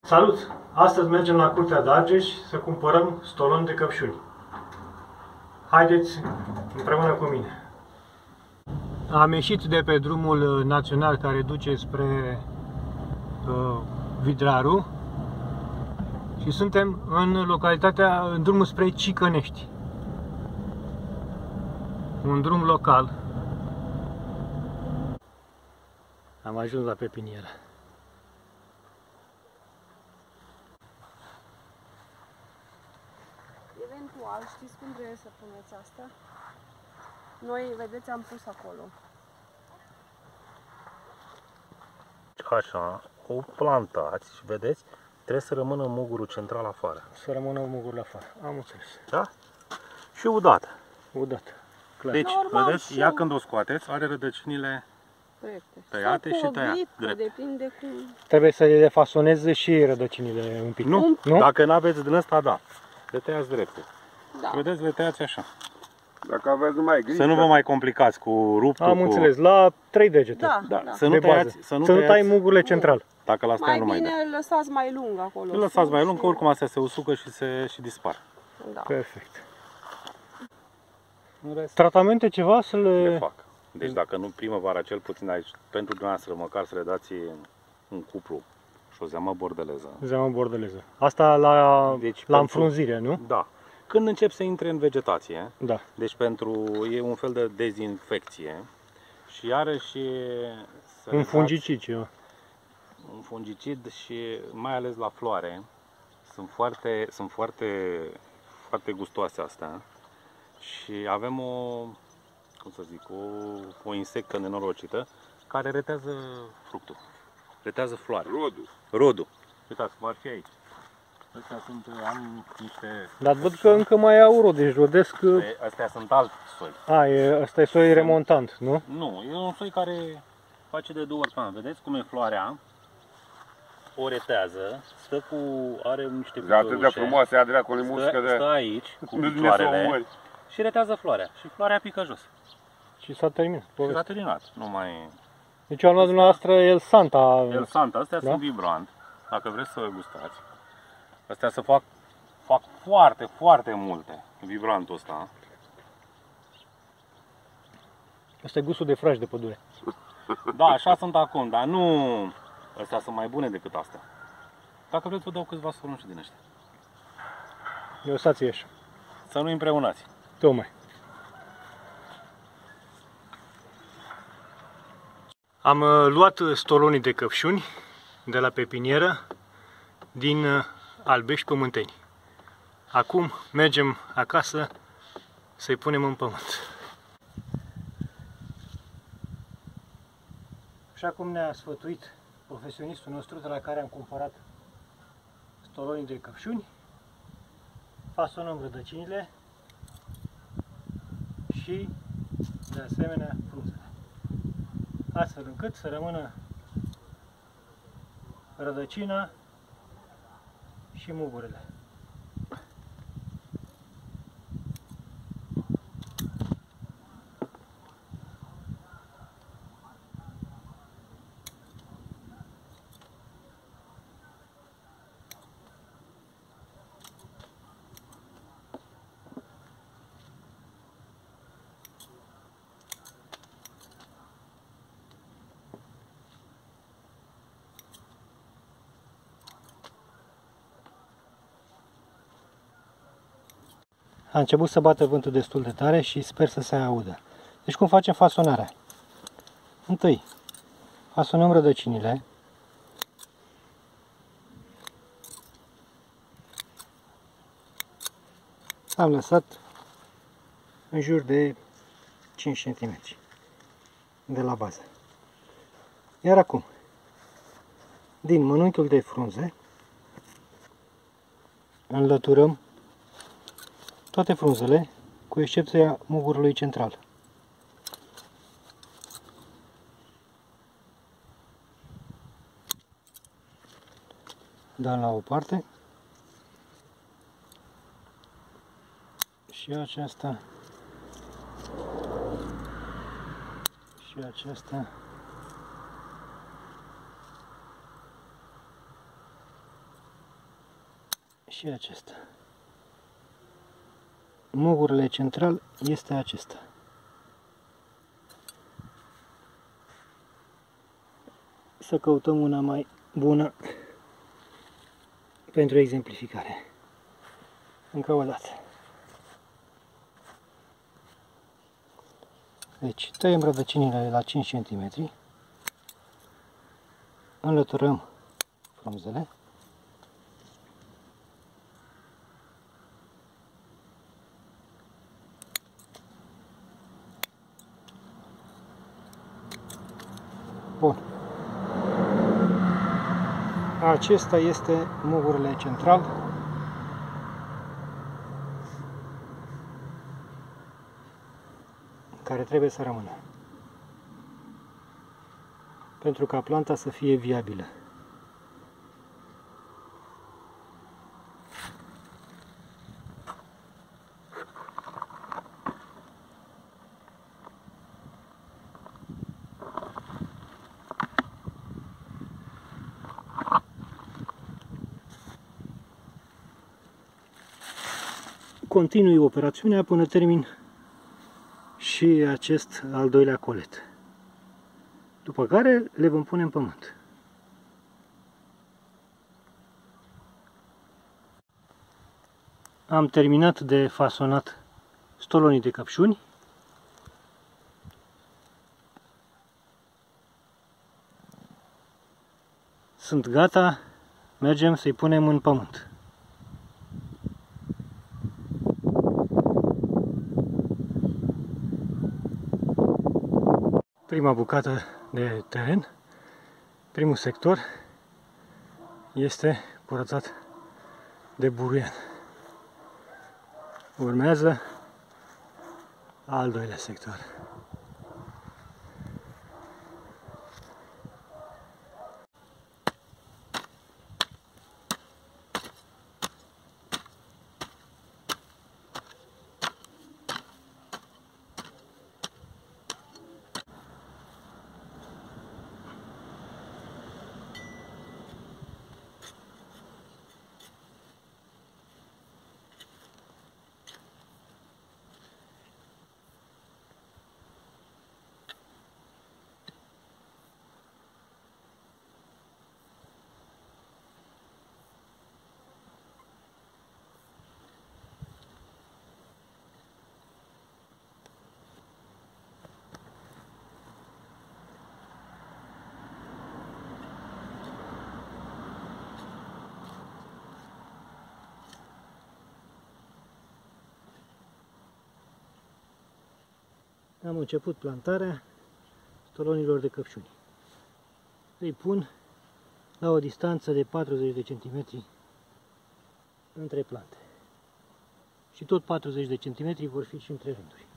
Salut! Astăzi mergem la Curtea de Argeș să cumpărăm stoloni de căpșuni. Haideți împreună cu mine! Am ieșit de pe drumul național care duce spre Vidraru și suntem în drumul spre Cicănești. Un drum local. Am ajuns la pepinieră. Eventual, știți cum trebuie să puneți asta? Noi, vedeți, am pus acolo. Așa, o plantați și vedeți, trebuie să rămână mugurul central afară. Să rămână mugurul afară. Am înțeles. Da? Și udată. Udată. Clar. Deci, normal, vedeți, ea când o scoateți, are rădăcinile tăiate și tăiate. Depinde cum... Trebuie să le fasoneze și rădăcinile un pic. Nu, dacă n-aveți din ăsta, da. Le tăiați drepte. Da. Vedeți, le tăiați așa. Dacă aveți numai grijă. Să nu vă mai complicați cu ruptul. Am înțeles, la 3 degete. Da. Să nu tăiați, să nu tai mugurile central. Dacă la stai nu mai bine îl lăsați mai lung acolo. Îl lăsați mai lung, că oricum astea se usucă și dispar. Da. Perfect. În rest, Tratamente ceva să le le... fac. Deci dacă nu primăvara, cel puțin aici, pentru dumneavoastră, măcar să le dați un cupru și o zeamă bordeleză. Zeamă bordeleză. Asta la înfrunzire, nu? Da. Când încep să intre în vegetație, Da. deci e un fel de dezinfecție și are și Un fungicid ceva. un fungicid și mai ales la floare sunt foarte gustoase astea și avem o insectă nenorocită care retează fructul, retează floarea. Rodul. Uitați cum ar fi aici. Astea am niște... Dar văd că încă mai au rod, deci rodesc... Astea sunt alt soi. Ăsta e soi remontant, nu? Nu, e un soi care face de 2 ori pe an. Vedeți cum e floarea? O retează, are niște piciorușe. Atât de frumoasă, ea dracu, mușcă de... Stă aici cu picioarele și retează floarea. Și floarea pică jos. Și s-a terminat. Și s-a terminat. Nu mai... Deci eu am luat dumneavoastră El Santa. El Santa, astea sunt vibrant. Dacă vreți să gustați. Astea se fac foarte, foarte multe. Vibrantul ăsta. Asta e gustul de fraj de pădure. Da, așa sunt acum, dar nu... Astea sunt mai bune decât astea. Dacă vreți, vă dau câțiva stoloni și din ăștia. Lăsați-i așa. Să nu împreunați. Tocmai. Am luat stolonii de căpșuni de la pepinieră din Albești Pământeni. Acum mergem acasă să-i punem în pământ. Așa cum ne-a sfătuit profesionistul nostru de la care am cumpărat stolonii de căpșuni, fasonăm rădăcinile și de asemenea frunzele, astfel încât să rămână rădăcina și mugurile. A început să bată vântul destul de tare și sper să se audă. Deci cum facem fasonarea? Întâi, fasonăm rădăcinile. Am lăsat în jur de 5 cm de la bază. Iar acum, din mănunchiul de frunze, înlăturăm toate frunzele, cu excepția mugurului central. Dăm la o parte și aceasta și aceasta și acesta. Mugurile central este acesta. Să căutăm una mai bună pentru exemplificare. Încă o dată. Deci tăiem rădăcinile la 5 cm, înlăturăm frunzele, bun. Acesta este mugurile central. Care trebuie să rămână pentru ca planta să fie viabilă. Continui operațiunea până termin și acest al doilea colet. După care le vom pune în pământ. Am terminat de fasonat stolonii de căpșuni. Sunt gata, mergem să-i punem în pământ. Prima bucată de teren, primul sector, este curățat de buruian. Urmează al doilea sector. Am început plantarea stolonilor de căpșuni. Îi pun la o distanță de 40 de centimetri între plante. Și tot 40 de centimetri vor fi și între rânduri.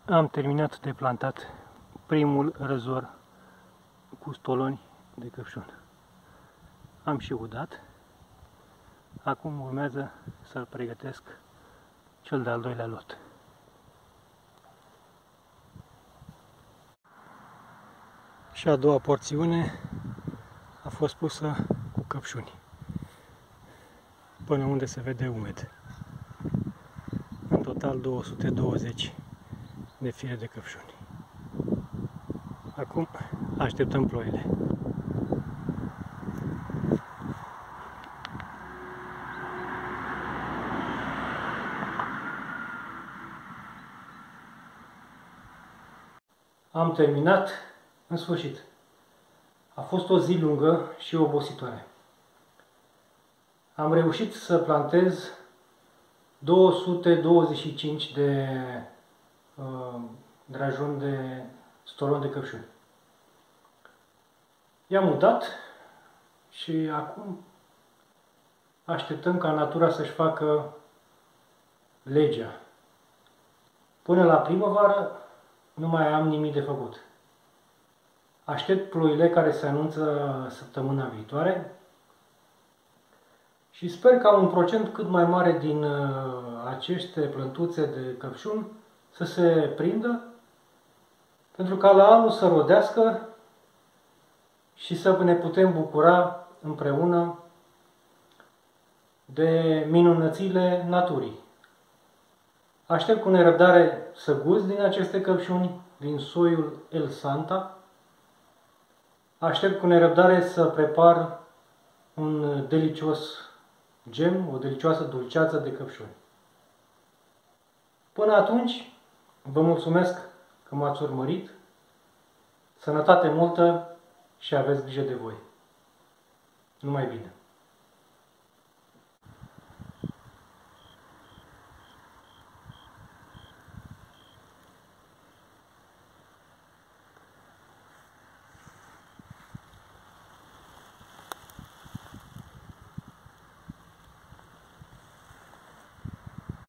Am terminat de plantat primul răzor cu stoloni de căpșun. Am și udat. Acum urmează să-l pregătesc cel de-al doilea lot. Și a doua porțiune a fost pusă cu căpșuni, până unde se vede umed. În total 220 de fire de căpșuni. Acum așteptăm ploile. Am terminat în sfârșit. A fost o zi lungă și obositoare. Am reușit să plantez 225 de drajuni de stolon de căpșuni. I-am udat și acum așteptăm ca natura să-și facă legea. Până la primăvară nu mai am nimic de făcut. Aștept ploile care se anunță săptămâna viitoare și sper ca un procent cât mai mare din aceste plântuțe de căpșuni să se prindă, pentru ca la anul să rodească și să ne putem bucura împreună de minunățile naturii. Aștept cu nerăbdare să gust din aceste căpșuni, din soiul El Santa. Aștept cu nerăbdare să prepar un delicios gem, o delicioasă dulceață de căpșuni. Până atunci, vă mulțumesc că m-ați urmărit. Sănătate multă și aveți grijă de voi. Numai bine!